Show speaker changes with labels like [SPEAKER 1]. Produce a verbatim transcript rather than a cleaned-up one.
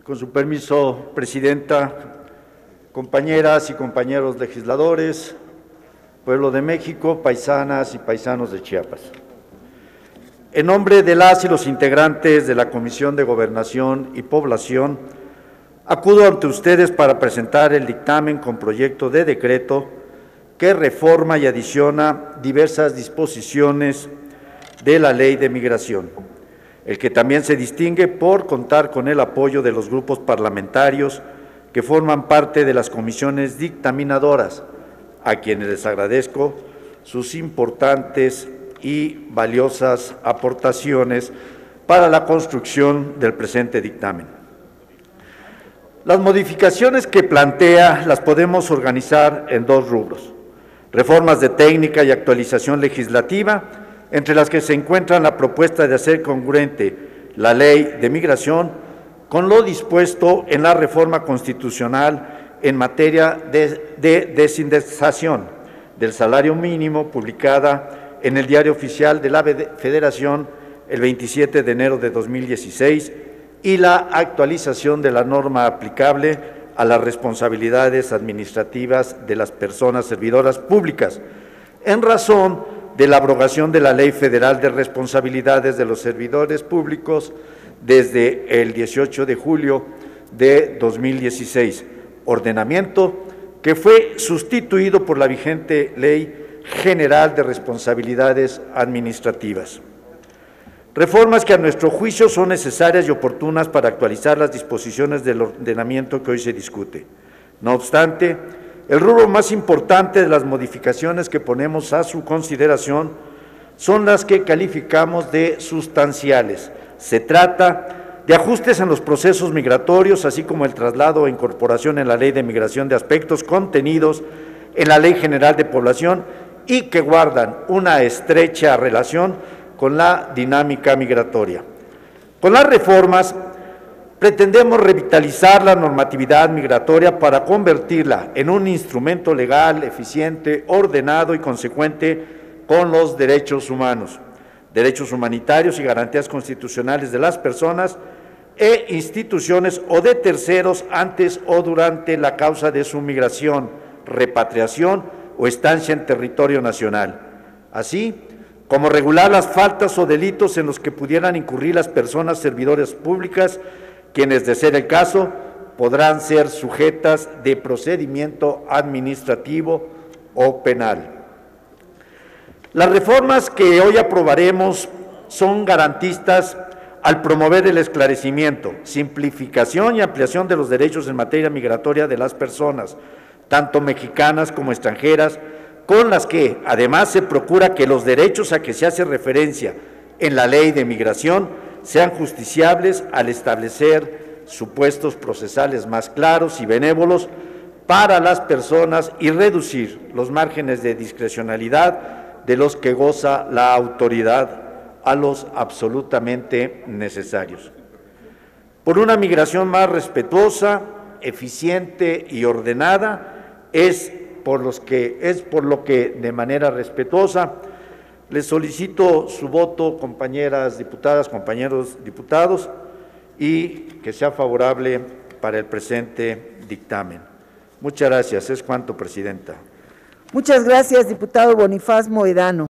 [SPEAKER 1] Con su permiso, Presidenta, compañeras y compañeros legisladores, pueblo de México, paisanas y paisanos de Chiapas. En nombre de las y los integrantes de la Comisión de Gobernación y Población, acudo ante ustedes para presentar el dictamen con proyecto de decreto que reforma y adiciona diversas disposiciones de la Ley de Migración, el que también se distingue por contar con el apoyo de los grupos parlamentarios que forman parte de las comisiones dictaminadoras, a quienes les agradezco sus importantes y valiosas aportaciones para la construcción del presente dictamen. Las modificaciones que plantea las podemos organizar en dos rubros: reformas de técnica y actualización legislativa, entre las que se encuentran la propuesta de hacer congruente la Ley de Migración con lo dispuesto en la reforma constitucional en materia de, de desindexación del salario mínimo, publicada en el Diario Oficial de la Federación el veintisiete de enero de dos mil dieciséis, y la actualización de la norma aplicable a las responsabilidades administrativas de las personas servidoras públicas, en razón de la abrogación de la Ley Federal de Responsabilidades de los Servidores Públicos desde el dieciocho de julio de dos mil dieciséis, ordenamiento que fue sustituido por la vigente Ley General de Responsabilidades Administrativas. Reformas que a nuestro juicio son necesarias y oportunas para actualizar las disposiciones del ordenamiento que hoy se discute. No obstante, el rubro más importante de las modificaciones que ponemos a su consideración son las que calificamos de sustanciales. Se trata de ajustes en los procesos migratorios, así como el traslado e incorporación en la Ley de Migración de aspectos contenidos en la Ley General de Población y que guardan una estrecha relación con la dinámica migratoria. Con las reformas pretendemos revitalizar la normatividad migratoria para convertirla en un instrumento legal, eficiente, ordenado y consecuente con los derechos humanos, derechos humanitarios y garantías constitucionales de las personas e instituciones o de terceros antes o durante la causa de su migración, repatriación o estancia en territorio nacional, así como regular las faltas o delitos en los que pudieran incurrir las personas servidoras públicas, quienes, de ser el caso, podrán ser sujetas de procedimiento administrativo o penal. Las reformas que hoy aprobaremos son garantistas al promover el esclarecimiento, simplificación y ampliación de los derechos en materia migratoria de las personas, tanto mexicanas como extranjeras, con las que además se procura que los derechos a que se hace referencia en la Ley de Migración sean justiciables al establecer supuestos procesales más claros y benévolos para las personas y reducir los márgenes de discrecionalidad de los que goza la autoridad a los absolutamente necesarios. Por una migración más respetuosa, eficiente y ordenada, es por, los que, es por lo que de manera respetuosa les solicito su voto, compañeras diputadas, compañeros diputados, y que sea favorable para el presente dictamen. Muchas gracias. Es cuanto, Presidenta.
[SPEAKER 2] Muchas gracias, diputado Bonifaz Mohedano.